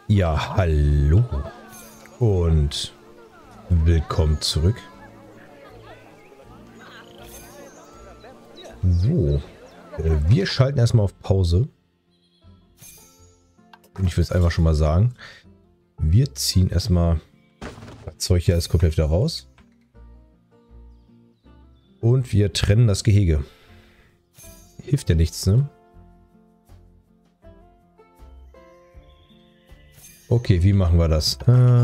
Ja, hallo und willkommen zurück. So, wir schalten erstmal auf Pause. Und ich will es einfach schon mal sagen, wir ziehen erstmal das Zeug hier alles komplett wieder raus. Und wir trennen das Gehege. Hilft ja nichts, ne? Okay, wie machen wir das?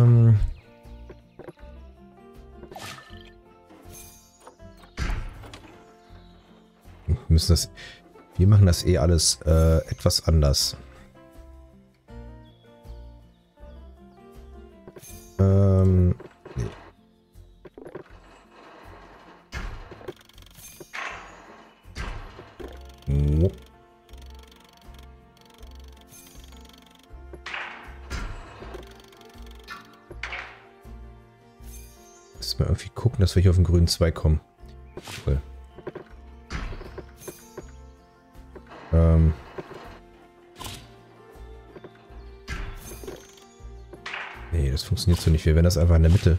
Wir machen das eh alles etwas anders. Nee. Oh. Müssen wir irgendwie gucken, dass wir hier auf den grünen Zweig kommen. Cool. Nee, das funktioniert so nicht. Wir werden das einfach in der Mitte.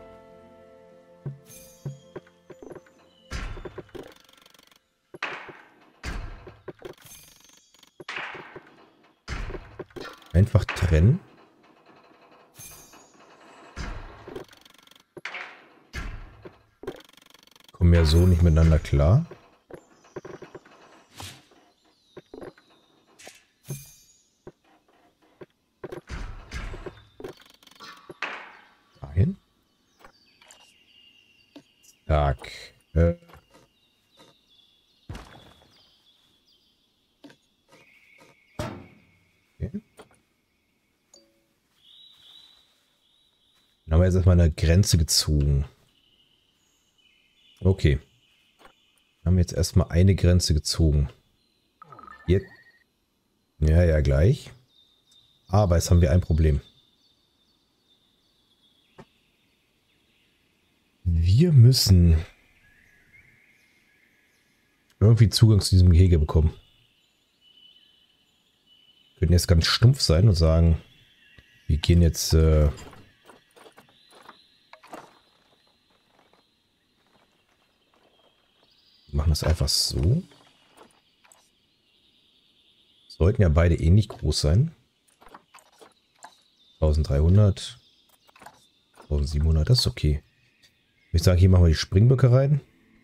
Einfach trennen. Kommen ja so nicht miteinander klar. Dahin. Zack. Okay. Dann haben wir jetzt erstmal eine Grenze gezogen. Okay. Dann haben wir jetzt erstmal eine Grenze gezogen. Jetzt. Ja, gleich. Aber jetzt haben wir ein Problem. Wir müssen irgendwie Zugang zu diesem Gehege bekommen. Wir könnten jetzt ganz stumpf sein und sagen, wir gehen jetzt machen das einfach so. Sollten ja beide ähnlich groß sein. 1300, 1700, das ist okay. Ich sage, hier machen wir die Springböcke rein.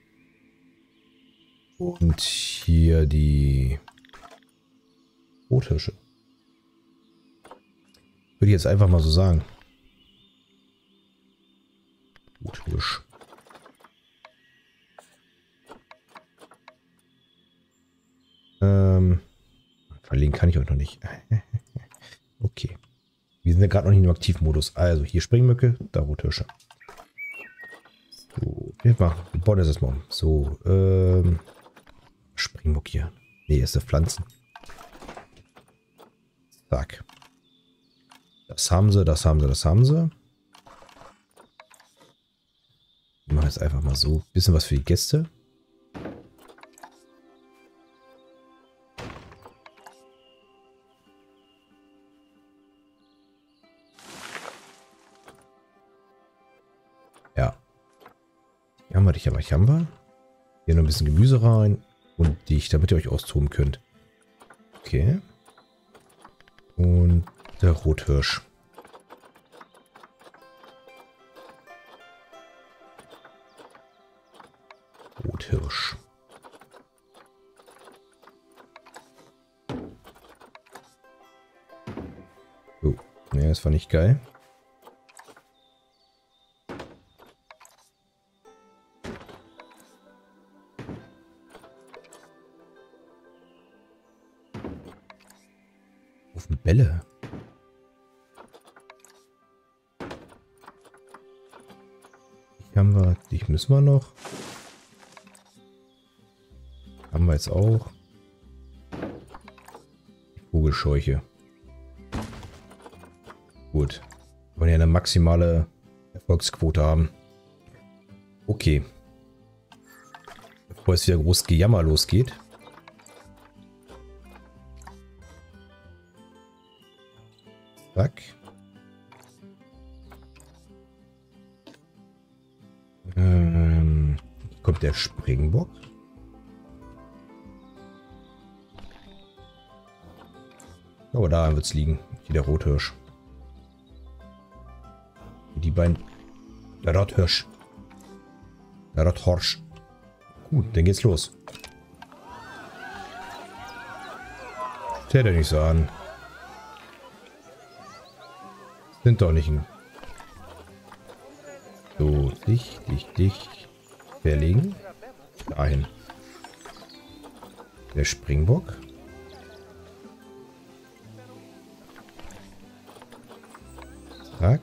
Und hier die Rothirsche. Würde ich jetzt einfach mal so sagen. Rothirsch. Verlegen kann ich euch noch nicht. Okay. Wir sind ja gerade noch nicht im Aktivmodus. Also hier Springmücke, da Rothirsche. So, wir bauen das erstmal um. So, Springmuck hier. Nee, ist der Pflanzen. Zack. Das haben sie, das haben sie, das haben sie. Wir machen jetzt einfach mal so. Bisschen was für die Gäste. Ja. Dich haben wir. Hier noch ein bisschen Gemüse rein. Und dich, damit ihr euch austoben könnt. Okay. Und der Rothirsch. Rothirsch. Oh, ne, das war nicht geil. Bälle. Dich müssen wir noch. Haben wir jetzt auch. Vogelscheuche. Gut. Wir wollen ja eine maximale Erfolgsquote haben. Okay. Bevor es wieder groß Gejammer losgeht. Zack. Hier kommt der Springbock. Oh, da wird es liegen. Hier der Rothirsch. Die beiden. Der Rothirsch. Der Rothirsch. Gut, dann geht's los. Stell dir nicht so an. Sind doch nicht ein... So, dich. Verlegen. Dahin. Der Springbock. Zack.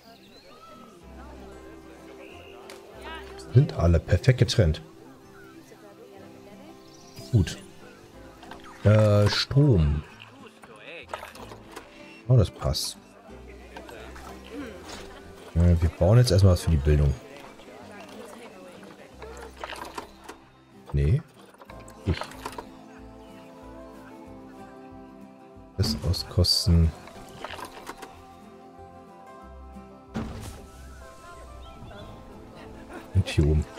Sind alle perfekt getrennt. Gut. Strom. Oh, das passt. Wir bauen jetzt erstmal was für die Bildung. Nee. Ich. Das auskosten. Und hier oben.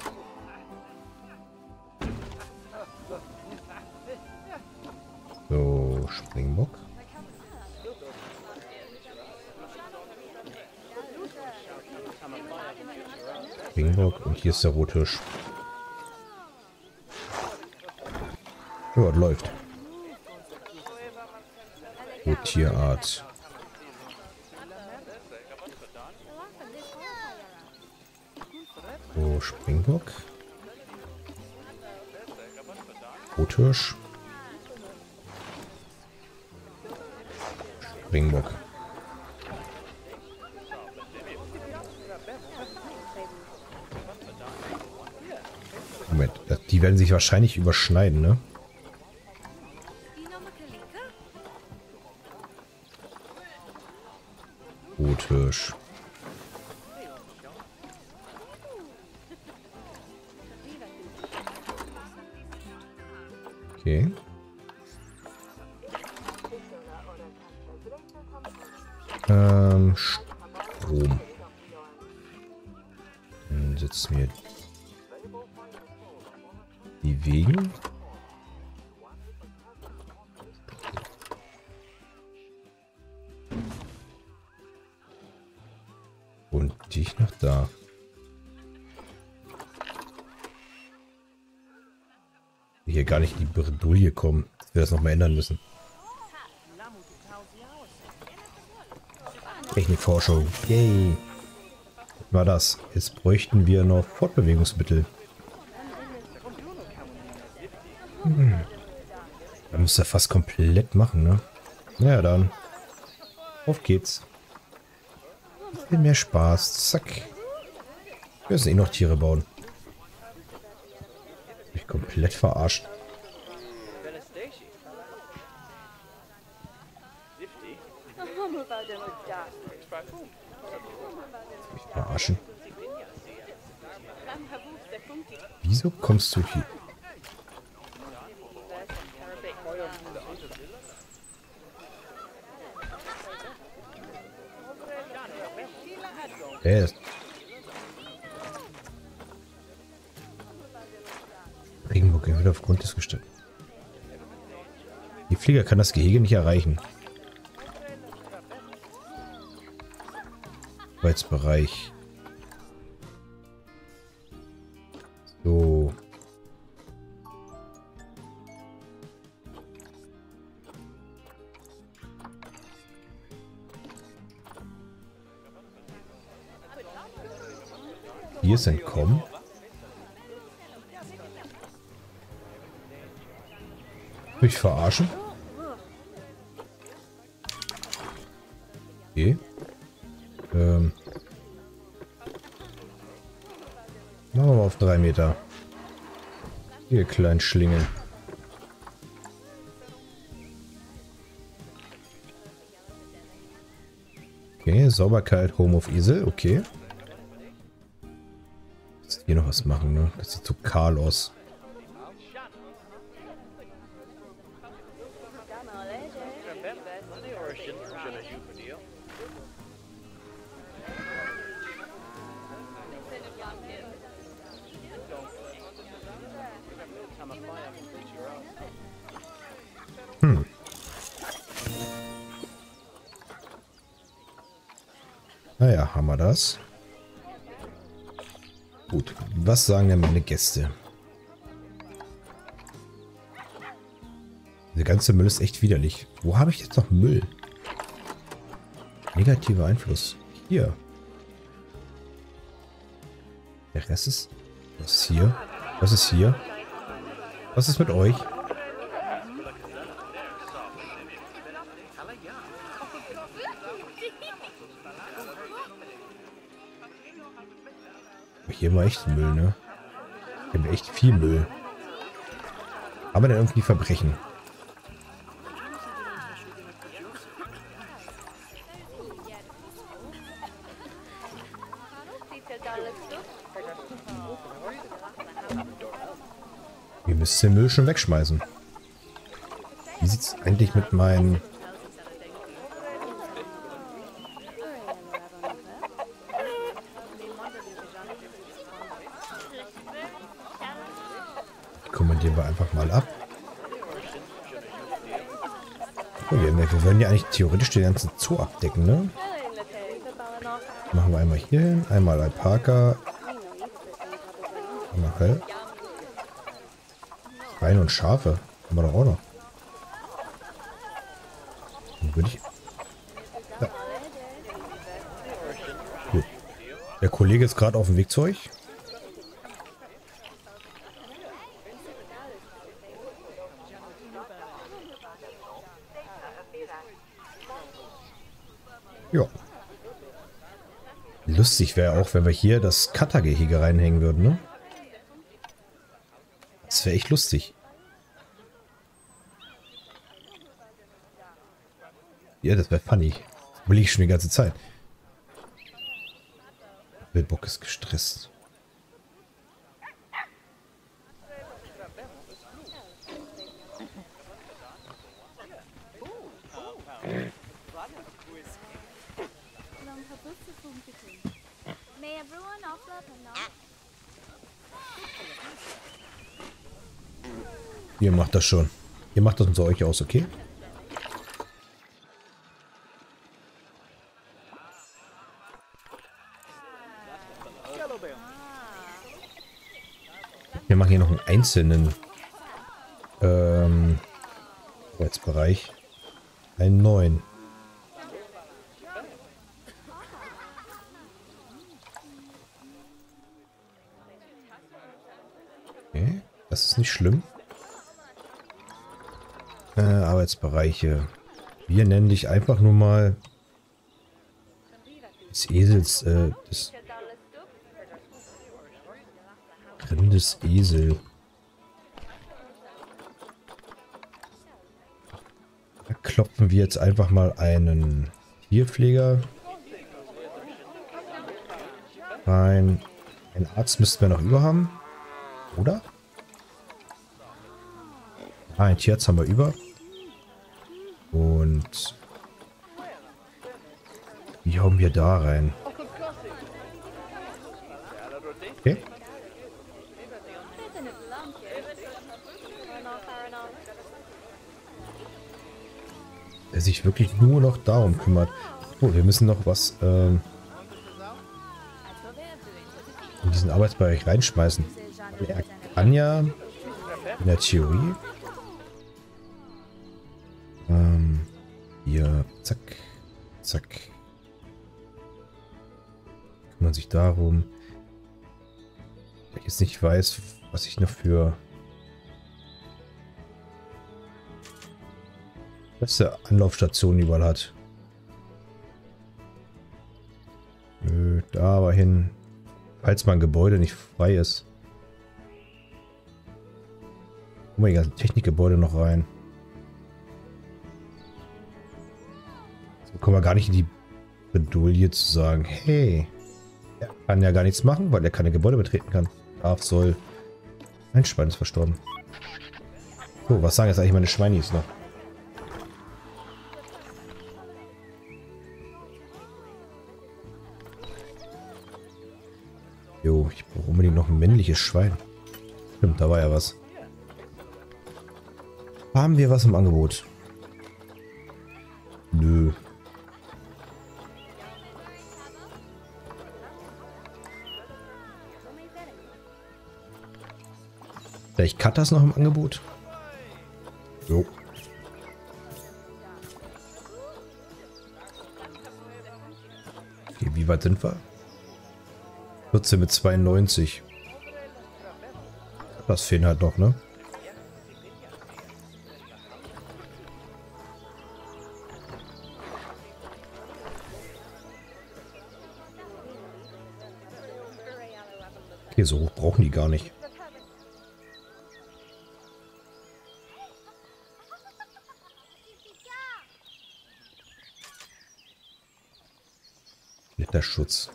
So, Springbock. Springbock und hier ist der Rothirsch. Ja, das läuft. So, Tierart. So, Springbock. Rothirsch. Springbock. Moment, die werden sich wahrscheinlich überschneiden, ne? Rothirsch. Okay. Strom. Dann setzen wir die Wegen. Und dich nach da. Hier gar nicht in die Bredouille kommen, dass wir das nochmal ändern müssen. Technikforschung. Yay. War das. Jetzt bräuchten wir noch Fortbewegungsmittel. Da müsst ihr fast komplett machen, ne? Naja, dann. Auf geht's. Viel mehr Spaß. Zack. Wir müssen eh noch Tiere bauen. Mich komplett verarscht. Mich verarschen. Wieso kommst du hier? Regenbock wieder aufgrund des Gestalten. Die Flieger kann das Gehege nicht erreichen. Arbeitsbereich. So. Hier ist entkommen. Mich verarschen? Okay. Machen wir mal auf 3 Meter. Ihr kleinen Schlingel. Okay, Sauberkeit, Home of Esel, okay. Jetzt hier noch was machen, ne? Das sieht so kahl aus. Naja, haben wir das. Gut, was sagen denn meine Gäste? Der ganze Müll ist echt widerlich. Wo habe ich jetzt noch Müll? Negativer Einfluss. Hier. Der Rest ist... Was ist hier? Was ist hier? Was ist mit euch? Hier war echt Müll, ne? Hier haben wir echt viel Müll. Aber dann irgendwie Verbrechen. Wir müssen den Müll schon wegschmeißen. Wie sieht es eigentlich mit meinen... Kommandieren wir einfach mal ab. Oh, wir wollen ja eigentlich theoretisch den ganzen Zoo abdecken, ne? Machen wir einmal hier hin, einmal Alpaka. Einmal Schweine und Schafe. Haben wir doch auch noch. Dann würde ich... Ja. Gut. Der Kollege ist gerade auf dem Weg zu euch. Ja. Lustig wäre auch, wenn wir hier das Cutter-Gehege reinhängen würden, ne? Das wäre echt lustig. Ja, das wäre funny. Das will ich schon die ganze Zeit. Wildbock ist gestresst. Ihr macht das schon. Ihr macht das unter euch aus, okay? Wir machen hier noch einen einzelnen Arbeitsbereich. Einen neuen. Okay, das ist nicht schlimm. Arbeitsbereiche. Wir nennen dich einfach nur mal des Esels, des Grindes Esel. Da klopfen wir jetzt einfach mal einen Tierpfleger rein. Einen Arzt müssten wir noch über haben, oder? Ah, ein Tierarzt haben wir über. Und wie hauen wir da rein? Okay. Der sich wirklich nur noch darum kümmert. Oh, wir müssen noch was in diesen Arbeitsbereich reinschmeißen. Er kann ja in der Theorie hier, zack, zack. Kümmern sich darum. Wenn ich jetzt nicht weiß, was ich noch für beste Anlaufstationen überall hat. Nö, da aber hin. Falls mein Gebäude nicht frei ist. Guck mal, die ganzen Technikgebäude noch rein. So kommen wir gar nicht in die Bredouille zu sagen, hey, er kann ja gar nichts machen, weil er keine Gebäude betreten kann. Darf, soll. Ein Schwein ist verstorben. So, was sagen jetzt eigentlich meine Schweinis noch? Jo, ich brauche unbedingt noch ein männliches Schwein. Stimmt, da war ja was. Haben wir was im Angebot? Nö. Vielleicht Cutters noch im Angebot? Jo. Okay, wie weit sind wir? 14 mit 92. Das fehlen halt noch, ne? Okay, so hoch brauchen die gar nicht. Schutz.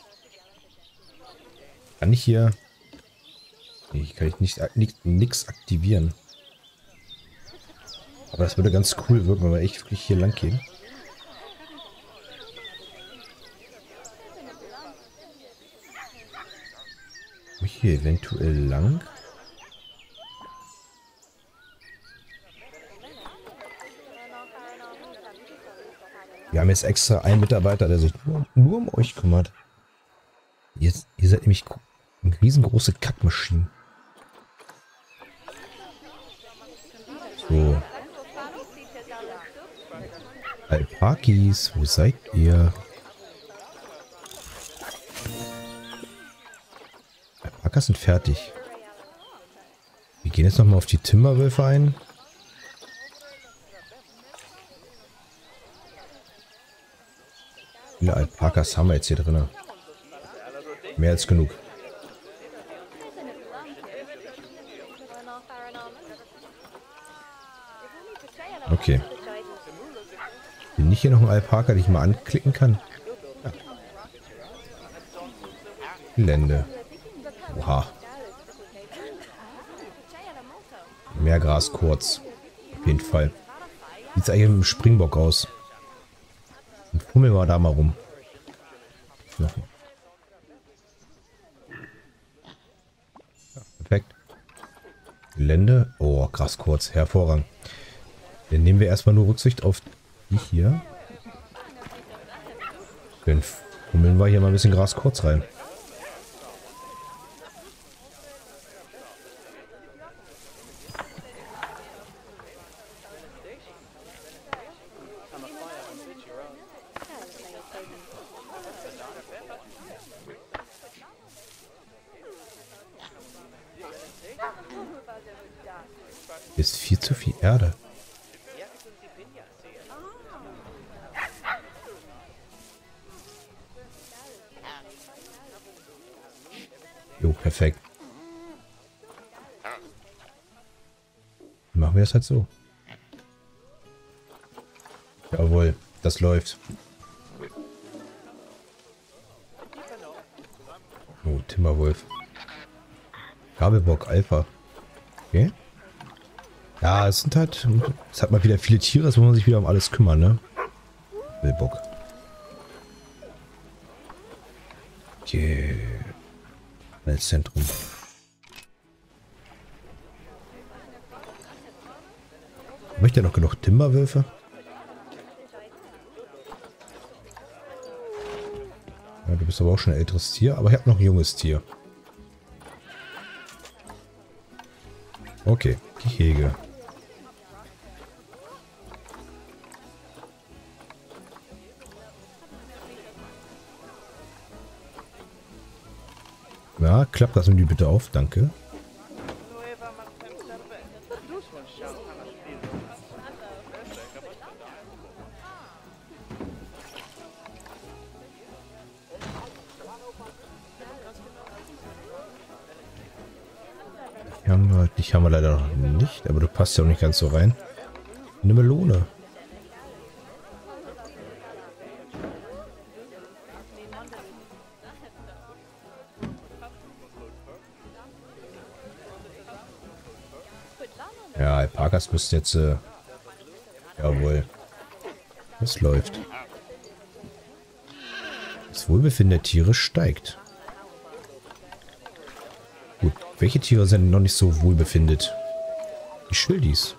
Kann ich hier... Nee, ich kann nichts aktivieren. Aber das würde ganz cool wirken, wenn wir echt wirklich hier lang gehen. Komme ich hier eventuell lang? Wir haben jetzt extra einen Mitarbeiter, der sich nur um euch kümmert. Ihr seid nämlich riesengroße Kackmaschinen. So. Alpakis, wo seid ihr? Alpakas sind fertig. Wir gehen jetzt nochmal auf die Timberwölfe ein. Wie viele Alpakas haben wir jetzt hier drin? Mehr als genug. Okay. Bin nicht hier noch ein Alpaka, den ich mal anklicken kann? Ja. Gelände. Oha. Mehr Gras kurz. Auf jeden Fall. Sieht es eigentlich mit dem Springbock aus. Und fummeln wir da mal rum. Knochen. Ja, perfekt. Gelände. Oh, krass kurz. Hervorragend. Dann nehmen wir erstmal nur Rücksicht auf die hier. Dann fummeln wir hier mal ein bisschen Gras kurz rein. Ist viel zu viel Erde. Jo, perfekt. Machen wir das halt so. Jawohl, das läuft. Oh, Timberwolf. Kabelbock Alpha. Okay. Ja, es sind halt... Es hat mal wieder viele Tiere, es muss man sich wieder um alles kümmern, ne? Kabelbock. Okay. Zentrum. Möchte ja noch genug Timberwölfe? Ja, du bist aber auch schon ein älteres Tier, aber ich habe noch ein junges Tier. Okay, Gehege. Ja, klappt das mir bitte auf, danke. Dich haben wir leider noch nicht, aber du passt ja auch nicht ganz so rein. Eine Melone. Ja, Alpakas müssten jetzt... jawohl. Das läuft. Das Wohlbefinden der Tiere steigt. Welche Tiere sind noch nicht so wohlbefindet? Die Schildis.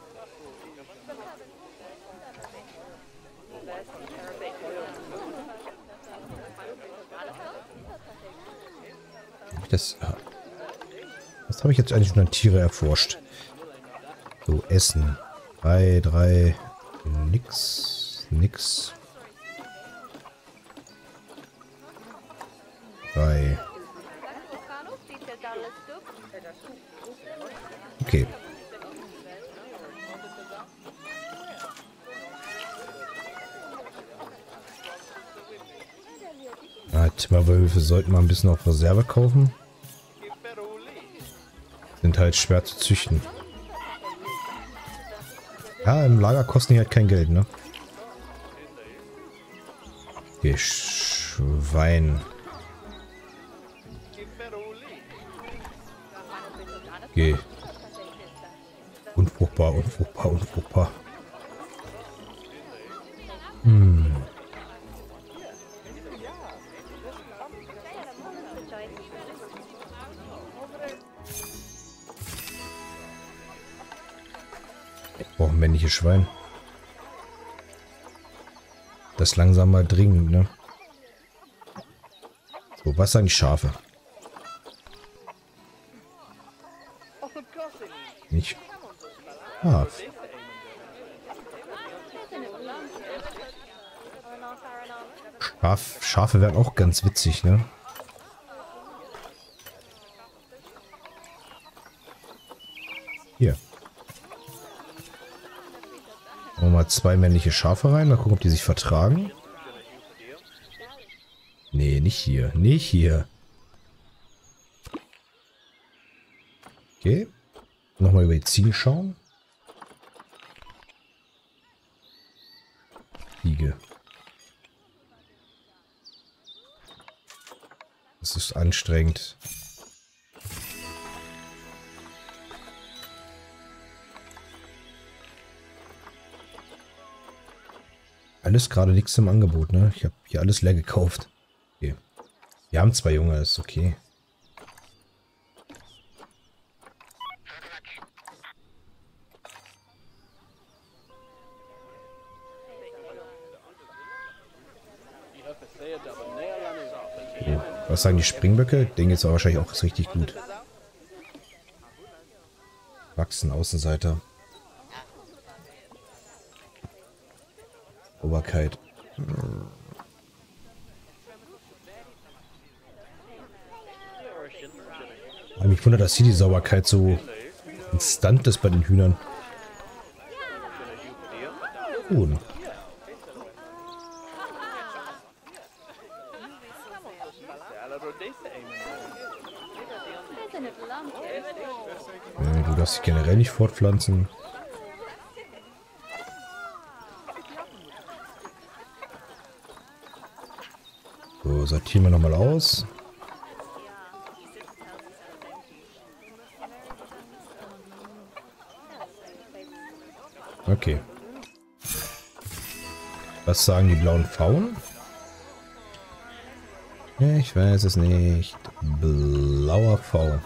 Was habe ich jetzt eigentlich an Tiere erforscht? So, Essen. 3, nix. 3. Okay. Timmerwölfe sollten wir ein bisschen auf Reserve kaufen. Sind halt schwer zu züchten. Ja, im Lager kosten die halt kein Geld, ne? Okay, Schwein. Okay. Unfruchtbar. Ich brauche ein männliches Schwein. Das langsam mal dringend, ne? So, was sagen die Schafe? Nicht. Schafe wären auch ganz witzig, ne? Hier. Machen wir mal 2 männliche Schafe rein. Mal gucken, ob die sich vertragen. Nee, nicht hier. Nicht hier. Okay. Nochmal über die Ziele schauen. Ziege. Das ist anstrengend. Alles gerade nichts im Angebot, ne? Ich habe hier alles leer gekauft. Okay. Wir haben 2 Junge, ist okay. So, was sagen die Springböcke? Denen geht es wahrscheinlich auch richtig gut. Wachsen, Außenseiter. Sauberkeit. Mich wundert, dass hier die Sauberkeit so instant ist bei den Hühnern. Gut. Du darfst dich generell nicht fortpflanzen. So, sortieren wir nochmal aus. Okay. Was sagen die blauen Pfauen? Ich weiß es nicht. Blauer Pfau.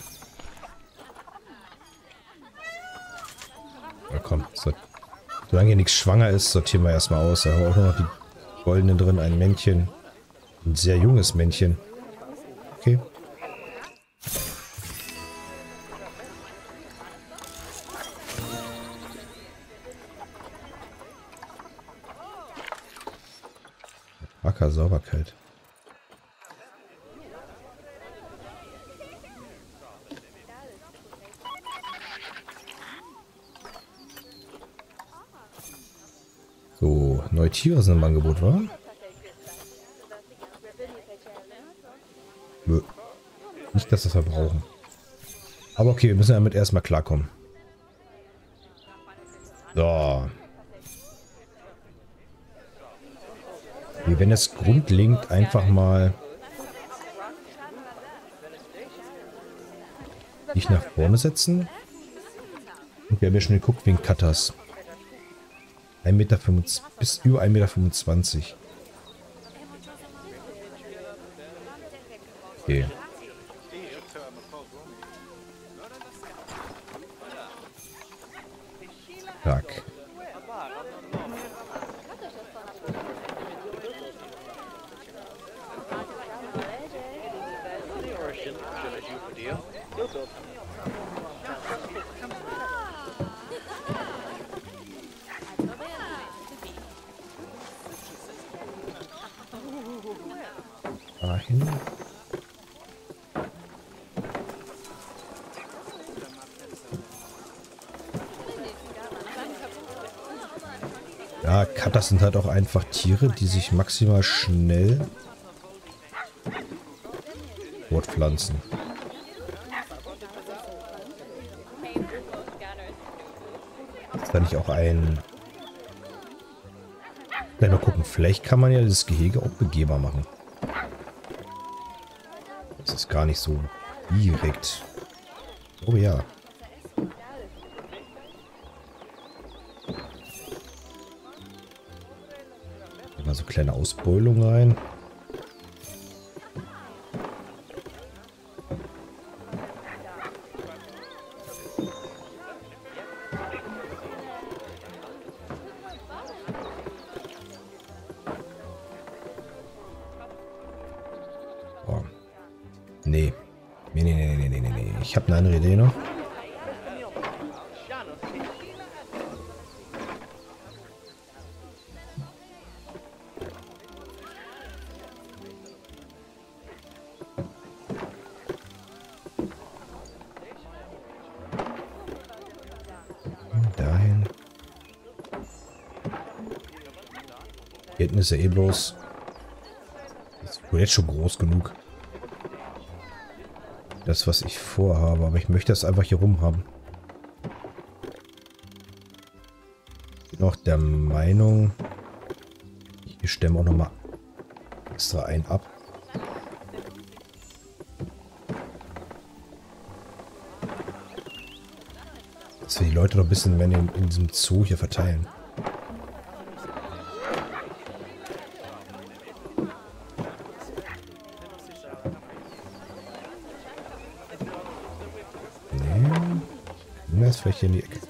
Na komm, solange hier nichts schwanger ist, sortieren wir erstmal aus. Da haben wir auch noch die goldenen drin, ein Männchen. Ein sehr junges Männchen. Okay. Sauberkeit. So, neue Tiere sind im Angebot, wa? Nö. Nicht, dass wir das brauchen. Aber okay, wir müssen damit erstmal klarkommen. So. Wir werden jetzt grundlegend einfach mal nicht nach vorne setzen. Und wir haben ja schon geguckt wegen Cutters. 1,25 Meter bis über 1,25 Meter. Okay. Zack. Dahin. Ja, Katas sind halt auch einfach Tiere, die sich maximal schnell fortpflanzen. Ist da nicht auch ein... Gleich mal gucken, vielleicht kann man ja das Gehege auch begehbar machen. Das ist gar nicht so direkt. Oh ja. Mal so kleine Ausbeulungen rein. Oh. Nee. Nee. Ich habe eine andere Idee noch. Dahin. Hier hinten ist ja eh bloß. Ist wohl jetzt schon groß genug. Das, was ich vorhabe, aber ich möchte das einfach hier rum haben. Ich bin auch der Meinung, hier stellen wir auch nochmal extra einen ab. Dass wir die Leute noch ein bisschen in diesem Zoo hier verteilen. Nee. Ist vielleicht hier in die Ecke.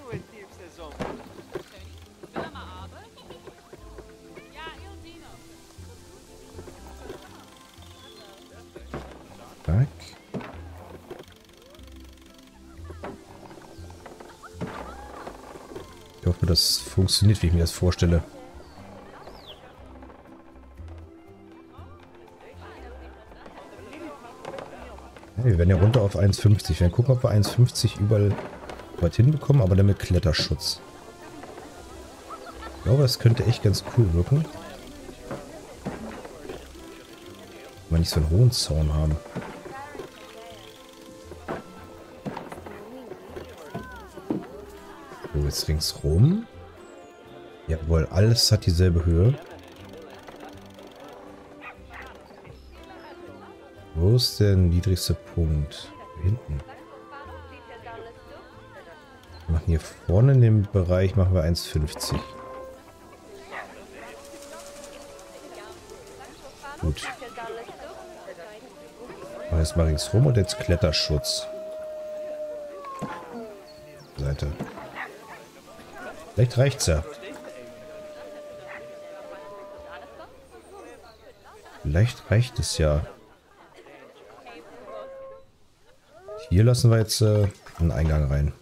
Zack. Ich hoffe, das funktioniert, wie ich mir das vorstelle. Ja, wir werden ja runter auf 1,50. Wir werden gucken, ob wir 1,50 überall weit hinbekommen, aber dann mit Kletterschutz. Ich glaube, das könnte echt ganz cool wirken. Wenn wir nicht so einen hohen Zaun haben. So, jetzt ringsrum. Jawohl, alles hat dieselbe Höhe. Wo ist der niedrigste Punkt? Hier hinten. Wir machen hier vorne in dem Bereich machen wir 1,50. Gut. Jetzt mal ringsrum und jetzt Kletterschutz. Seite. Vielleicht reicht's ja. Vielleicht reicht es ja. Hier lassen wir jetzt einen Eingang rein.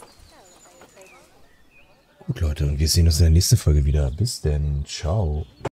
Gut, Leute, und wir sehen uns in der nächsten Folge wieder. Bis denn. Ciao.